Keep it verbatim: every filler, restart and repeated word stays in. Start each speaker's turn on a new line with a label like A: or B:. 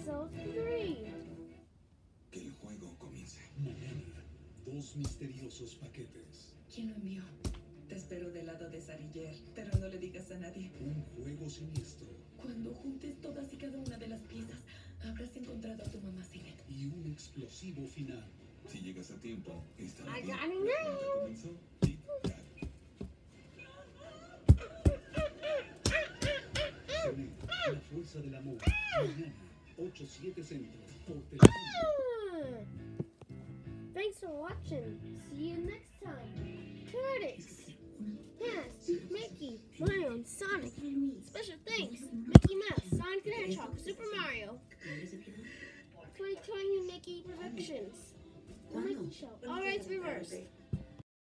A: episode three.
B: Que el juego comience.
C: Mañana, dos misteriosos paquetes.
D: ¿Quién lo envió? Te espero del lado de Sariller, pero no le digas a nadie.
C: Un juego siniestro
D: Cuando juntes todas y cada una de las piezas, habrás encontrado a tu mamá Silet.
C: y un explosivo final.
B: Si llegas a tiempo, estará
A: I
B: bien.
A: gotta
B: La
A: know.
B: cuenta comenzó. Tic-tac.
C: Cené, la fuerza del amor. Mañana, ocho siete Centro, por Telemundo.
A: Ah. Thanks for watching. See you next time. Credits. Yes, Mickey, Mario, Sonic. Special thanks, Mickey Mouse, Sonic the Hedgehog, Super Mario. twenty twenty Mickey Productions. The Mickey Show. Alright, reversed.